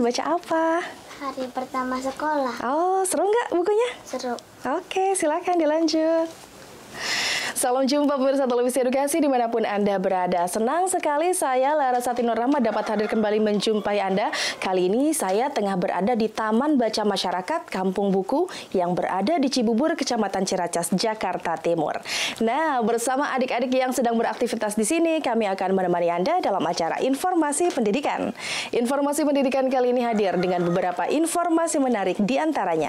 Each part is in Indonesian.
baca apa? Hari pertama sekolah. Oh, seru nggak bukunya? Seru. Oke, silakan dilanjut. Salam jumpa pemirsa televisi edukasi dimanapun Anda berada. Senang sekali saya Larasati Nur Rahma dapat hadir kembali menjumpai Anda. Kali ini saya tengah berada di Taman Baca Masyarakat Kampung Buku yang berada di Cibubur, Kecamatan Ciracas, Jakarta Timur. Nah, bersama adik-adik yang sedang beraktivitas di sini, kami akan menemani Anda dalam acara Informasi Pendidikan. Informasi Pendidikan kali ini hadir dengan beberapa informasi menarik di antaranya.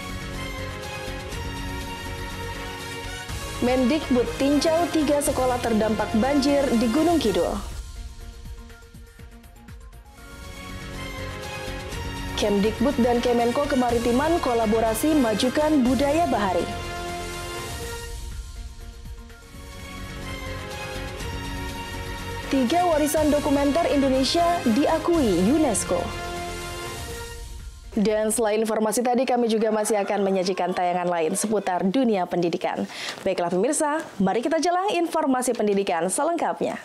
Mendikbud tinjau 3 sekolah terdampak banjir di Gunung Kidul. Kemdikbud dan Kemenko Kemaritiman kolaborasi majukan budaya bahari. Tiga warisan dokumenter Indonesia diakui UNESCO. Dan selain informasi tadi, kami juga masih akan menyajikan tayangan lain seputar dunia pendidikan. Baiklah pemirsa, mari kita jelang informasi pendidikan selengkapnya.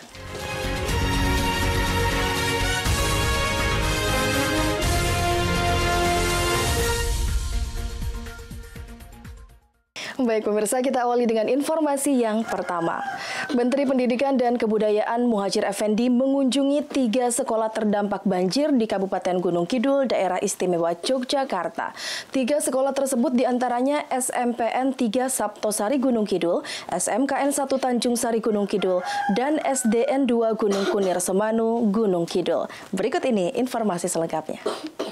Baik pemirsa, kita awali dengan informasi yang pertama. Menteri Pendidikan dan Kebudayaan Muhadjir Effendi mengunjungi 3 sekolah terdampak banjir di Kabupaten Gunung Kidul, Daerah Istimewa Yogyakarta. 3 sekolah tersebut diantaranya SMPN 3 Saptosari Gunung Kidul, SMKN 1 Tanjung Sari Gunung Kidul, dan SDN 2 Gunung Kunir Semanu Gunung Kidul. Berikut ini informasi selengkapnya.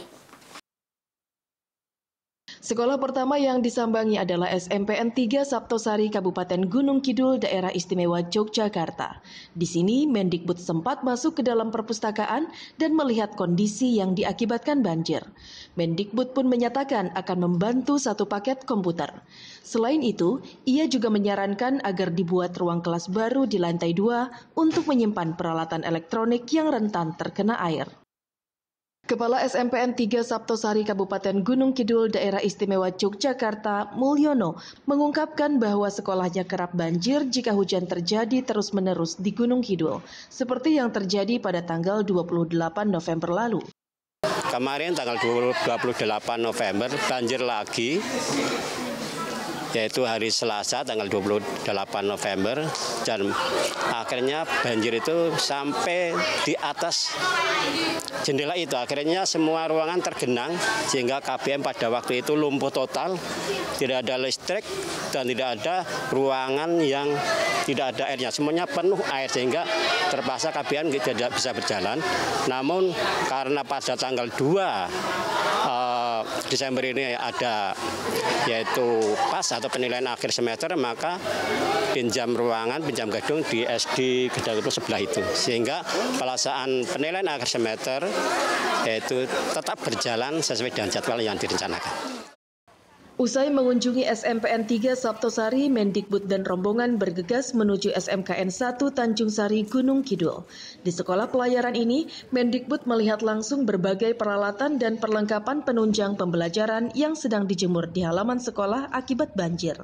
Sekolah pertama yang disambangi adalah SMPN 3 Saptosari Kabupaten Gunung Kidul, Daerah Istimewa Yogyakarta. Di sini, Mendikbud sempat masuk ke dalam perpustakaan dan melihat kondisi yang diakibatkan banjir. Mendikbud pun menyatakan akan membantu 1 paket komputer. Selain itu, ia juga menyarankan agar dibuat ruang kelas baru di lantai 2 untuk menyimpan peralatan elektronik yang rentan terkena air. Kepala SMPN 3 Saptosari Kabupaten Gunung Kidul, Daerah Istimewa Yogyakarta, Mulyono, mengungkapkan bahwa sekolahnya kerap banjir jika hujan terjadi terus-menerus di Gunung Kidul, seperti yang terjadi pada tanggal 28 November lalu. Kemarin tanggal 28 November banjir lagi, yaitu hari Selasa tanggal 28 November, dan akhirnya banjir itu sampai di atas jendela itu. Akhirnya semua ruangan tergenang sehingga KBM pada waktu itu lumpuh total, tidak ada listrik dan tidak ada ruangan yang tidak ada airnya, semuanya penuh air sehingga terpaksa KBM tidak bisa berjalan. Namun karena pada tanggal 2 Desember ini ada yaitu PAS atau penilaian akhir semester, maka pinjam ruangan, pinjam gedung di SD gedung itu sebelah itu, sehingga pelaksanaan penilaian akhir semester yaitu tetap berjalan sesuai dengan jadwal yang direncanakan. Usai mengunjungi SMPN 3 Saptosari, Mendikbud dan rombongan bergegas menuju SMKN 1 Tanjung Sari Gunung Kidul. Di sekolah pelayaran ini, Mendikbud melihat langsung berbagai peralatan dan perlengkapan penunjang pembelajaran yang sedang dijemur di halaman sekolah akibat banjir.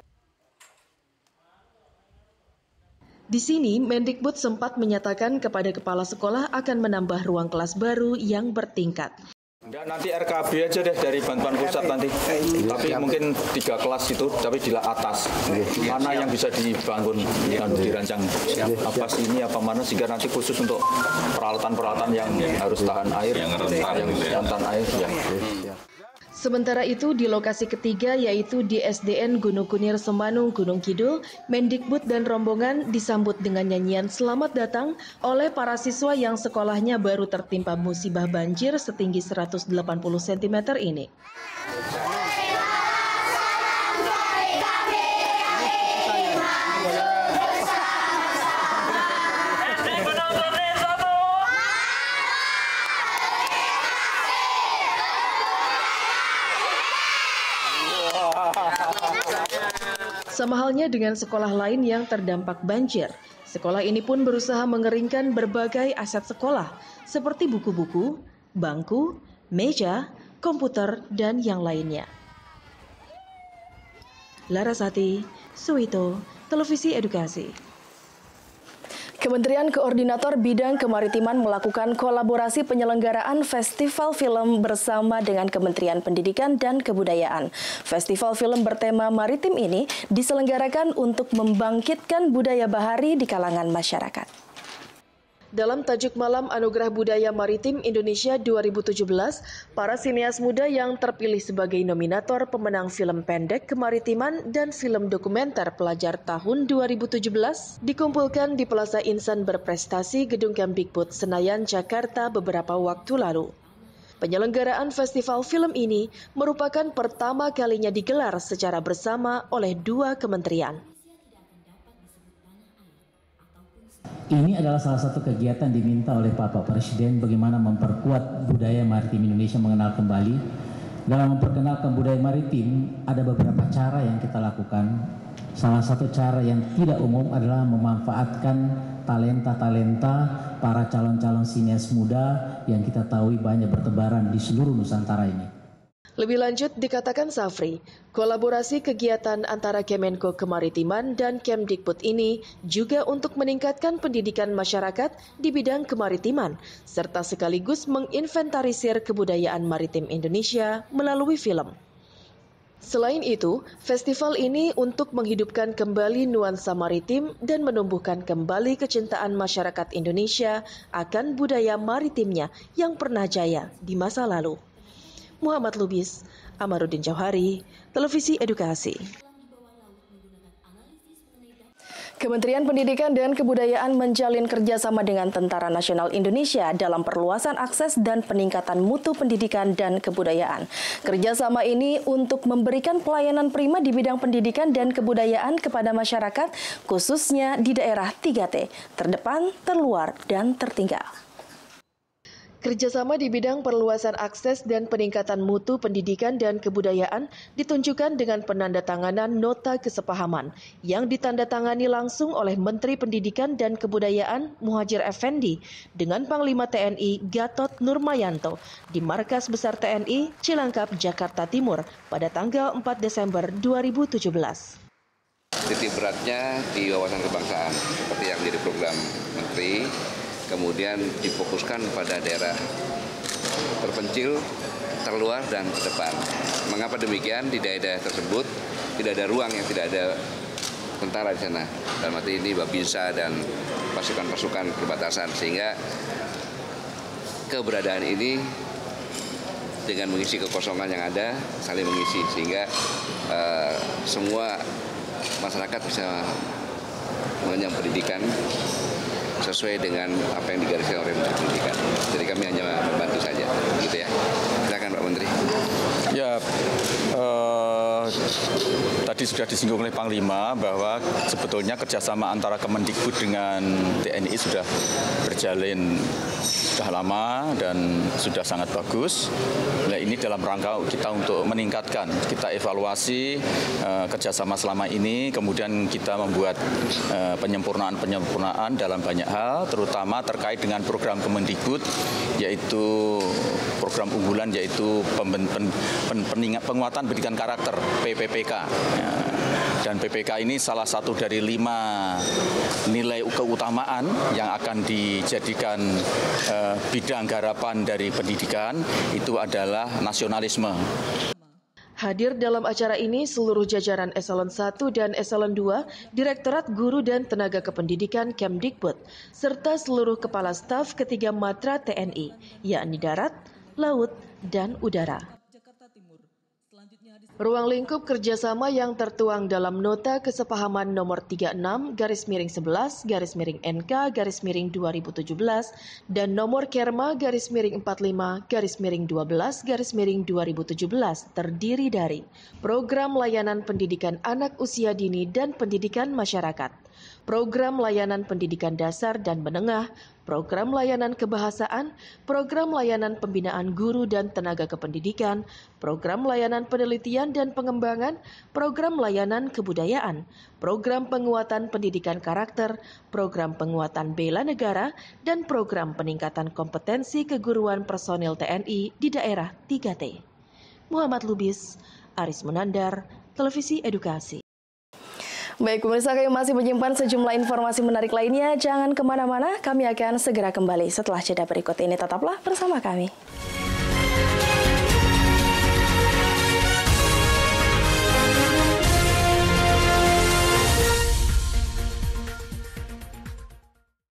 Di sini, Mendikbud sempat menyatakan kepada kepala sekolah akan menambah ruang kelas baru yang bertingkat. Nanti RKB aja deh dari bantuan pusat nanti, tapi mungkin 3 kelas itu, tapi di atas. Mana yang bisa dibangun dan dirancang, apa sini, apa mana, sehingga nanti khusus untuk peralatan-peralatan yang harus tahan air, yang rentan air. Ya. Sementara itu, di lokasi ketiga yaitu di SDN Gunung Kunir Semanu Gunung Kidul, Mendikbud dan rombongan disambut dengan nyanyian selamat datang oleh para siswa yang sekolahnya baru tertimpa musibah banjir setinggi 180 cm ini. Sama halnya dengan sekolah lain yang terdampak banjir, sekolah ini pun berusaha mengeringkan berbagai aset sekolah seperti buku-buku, bangku, meja, komputer, dan yang lainnya. Larasati, Suwito, Televisi Edukasi. Kementerian Koordinator Bidang Kemaritiman melakukan kolaborasi penyelenggaraan festival film bersama dengan Kementerian Pendidikan dan Kebudayaan. Festival film bertema maritim ini diselenggarakan untuk membangkitkan budaya bahari di kalangan masyarakat. Dalam tajuk Malam Anugerah Budaya Maritim Indonesia 2017, para sinias muda yang terpilih sebagai nominator pemenang film pendek kemaritiman dan film dokumenter pelajar tahun 2017 dikumpulkan di Plaza Insan Berprestasi Gedung Kemdikbud Senayan, Jakarta beberapa waktu lalu. Penyelenggaraan festival film ini merupakan pertama kalinya digelar secara bersama oleh dua kementerian. Ini adalah salah satu kegiatan diminta oleh Bapak Presiden bagaimana memperkuat budaya maritim Indonesia mengenal kembali. Dalam memperkenalkan budaya maritim, ada beberapa cara yang kita lakukan. Salah satu cara yang tidak umum adalah memanfaatkan talenta-talenta para calon-calon sinias muda yang kita tahu banyak bertebaran di seluruh Nusantara ini. Lebih lanjut dikatakan Safri, kolaborasi kegiatan antara Kemenko Kemaritiman dan Kemdikbud ini juga untuk meningkatkan pendidikan masyarakat di bidang kemaritiman, serta sekaligus menginventarisir kebudayaan maritim Indonesia melalui film. Selain itu, festival ini untuk menghidupkan kembali nuansa maritim dan menumbuhkan kembali kecintaan masyarakat Indonesia akan budaya maritimnya yang pernah jaya di masa lalu. Muhammad Lubis, Amaruddin Jauhari, Televisi Edukasi. Kementerian Pendidikan dan Kebudayaan menjalin kerjasama dengan Tentara Nasional Indonesia dalam perluasan akses dan peningkatan mutu pendidikan dan kebudayaan. Kerjasama ini untuk memberikan pelayanan prima di bidang pendidikan dan kebudayaan kepada masyarakat, khususnya di daerah 3T, terdepan, terluar, dan tertinggal. Kerjasama di bidang perluasan akses dan peningkatan mutu pendidikan dan kebudayaan ditunjukkan dengan penandatanganan nota kesepahaman yang ditandatangani langsung oleh Menteri Pendidikan dan Kebudayaan Muhadjir Effendi dengan Panglima TNI Gatot Nurmayanto di Markas Besar TNI Cilangkap, Jakarta Timur pada tanggal 4 Desember 2017. Titik beratnya di wawasan kebangsaan seperti yang jadi program Menteri. Kemudian difokuskan pada daerah terpencil, terluar, dan terdepan. Mengapa demikian? Di daerah tersebut tidak ada ruang yang tidak ada tentara di sana. Dalam arti ini Babinsa dan pasukan-pasukan perbatasan. Sehingga keberadaan ini dengan mengisi kekosongan yang ada, saling mengisi. Sehingga semua masyarakat bisa mengenyam pendidikan sesuai dengan apa yang digariskan oleh Menteri Pendidikan. Jadi kami hanya membantu saja, gitu ya. Silakan Pak Menteri. Ya, tadi sudah disinggung oleh Panglima bahwa sebetulnya kerjasama antara Kemendikbud dengan TNI sudah berjalin sudah lama dan sudah sangat bagus. Nah, ini dalam rangka kita untuk meningkatkan, kita evaluasi kerjasama selama ini, kemudian kita membuat penyempurnaan dalam banyak hal, terutama terkait dengan program Kemendikbud, yaitu program unggulan, yaitu penguatan pendidikan karakter PPPK. Dan PPK ini salah satu dari 5 nilai keutamaan yang akan dijadikan bidang garapan dari pendidikan, itu adalah nasionalisme. Hadir dalam acara ini seluruh jajaran Eselon 1 dan Eselon 2, Direktorat Guru dan Tenaga Kependidikan Kemdikbud, serta seluruh kepala staf ketiga matra TNI, yakni darat, laut, dan udara. Ruang lingkup kerjasama yang tertuang dalam Nota Kesepahaman Nomor 36/11/NK/2017 dan Nomor Kerma /45/12/2017 terdiri dari Program Layanan Pendidikan Anak Usia Dini dan Pendidikan Masyarakat, Program Layanan Pendidikan Dasar dan Menengah, Program Layanan Kebahasaan, Program Layanan Pembinaan Guru dan Tenaga Kependidikan, Program Layanan Penelitian dan Pengembangan, Program Layanan Kebudayaan, Program Penguatan Pendidikan Karakter, Program Penguatan Bela Negara, dan Program Peningkatan Kompetensi Keguruan Personil TNI di daerah 3T. Muhammad Lubis, Aris Munandar, Televisi Edukasi. Baik, pemirsa, kami masih menyimpan sejumlah informasi menarik lainnya. Jangan kemana-mana, kami akan segera kembali setelah jeda berikut ini. Tetaplah bersama kami.